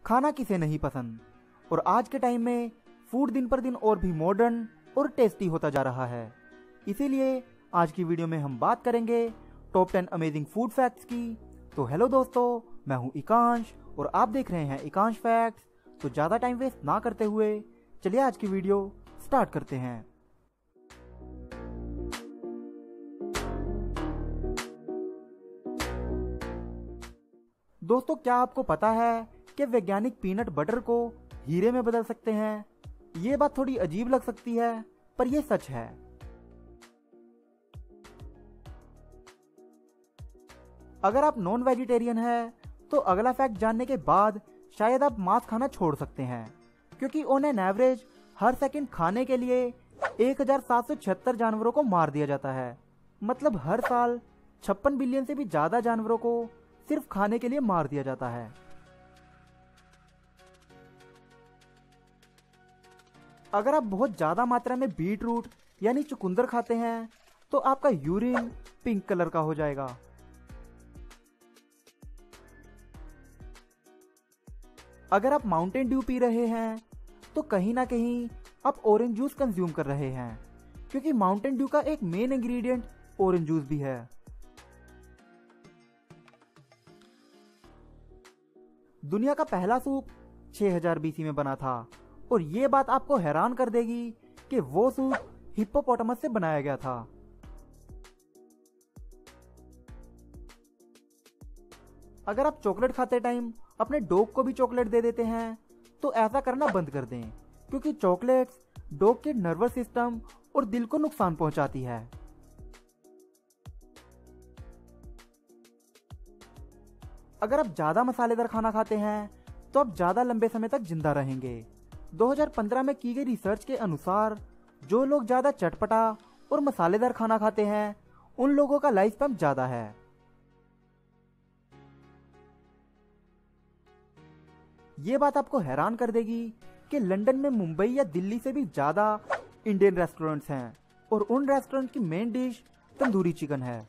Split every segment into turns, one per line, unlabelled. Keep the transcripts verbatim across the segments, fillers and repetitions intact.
खाना किसे नहीं पसंद। और आज के टाइम में फूड दिन पर दिन और भी मॉडर्न और टेस्टी होता जा रहा है। इसीलिए आज की वीडियो में हम बात करेंगे top ten amazing food facts की। तो हेलो दोस्तों, मैं हूं इकांश और आप देख रहे हैं इकांश फैक्ट्स। तो ज़्यादा टाइम वेस्ट ना करते हुए चलिए आज की वीडियो स्टार्ट करते हैं। दोस्तों, क्या आपको पता है कि वैज्ञानिक पीनट बटर को हीरे में बदल सकते हैं? ये बात थोड़ी अजीब लग सकती है, पर यह सच है। अगर आप नॉन वेजिटेरियन हैं, तो अगला फैक्ट जानने के बाद शायद आप मांस खाना छोड़ सकते हैं, क्योंकि ऑन एन एवरेज हर सेकंड खाने के लिए एक हजार सात सौ छिहत्तर जानवरों को मार दिया जाता है। मतलब हर साल छप्पन बिलियन से भी ज्यादा जानवरों को सिर्फ खाने के लिए मार दिया जाता है। अगर आप बहुत ज्यादा मात्रा में बीट रूट यानी चुकंदर खाते हैं, तो आपका यूरिन पिंक कलर का हो जाएगा। अगर आप माउंटेन ड्यू पी रहे हैं, तो कहीं ना कहीं आप ऑरेंज जूस कंज्यूम कर रहे हैं, क्योंकि माउंटेन ड्यू का एक मेन इंग्रेडिएंट ऑरेंज जूस भी है। दुनिया का पहला सूप छह हज़ार बीसी में बना था, और ये बात आपको हैरान कर देगी कि वो सूप हिप्पोपोटामस से बनाया गया था। अगर आप चॉकलेट खाते टाइम अपने डॉग को भी चॉकलेट दे देते हैं, तो ऐसा करना बंद कर दें, क्योंकि चॉकलेट्स डॉग के नर्वस सिस्टम और दिल को नुकसान पहुंचाती है। अगर आप ज्यादा मसालेदार खाना खाते हैं, तो आप ज्यादा लंबे समय तक जिंदा रहेंगे। दो हज़ार पंद्रह में की गई रिसर्च के अनुसार जो लोग ज्यादा चटपटा और मसालेदार खाना खाते हैं, उन लोगों का लाइफ स्पैन ज्यादा है। ये बात आपको हैरान कर देगी कि लंदन में मुंबई या दिल्ली से भी ज्यादा इंडियन रेस्टोरेंट्स हैं, और उन रेस्टोरेंट की मेन डिश तंदूरी चिकन है।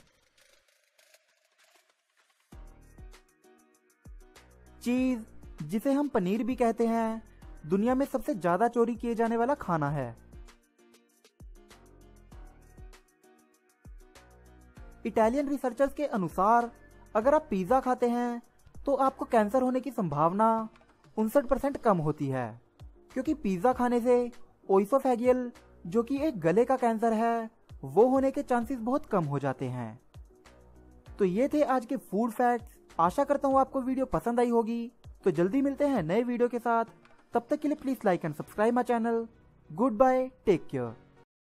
चीज, जिसे हम पनीर भी कहते हैं, दुनिया में सबसे ज्यादा चोरी किए जाने वाला खाना है। इटालियन रिसर्चर्स के अनुसार अगर आप पिज्जा खाते हैं, तो आपको कैंसर होने की संभावना उनसठ परसेंट कम होती है, क्योंकि पिज्जा खाने से ओइसोफेगियल, जो कि एक गले का कैंसर है, वो होने के चांसेस बहुत कम हो जाते हैं। तो ये थे आज के फूड फैक्ट्स। आशा करता हूँ आपको वीडियो पसंद आई होगी। तो जल्दी मिलते हैं नए वीडियो के साथ। तब तक के लिए please like and subscribe my channel. Good bye, take care.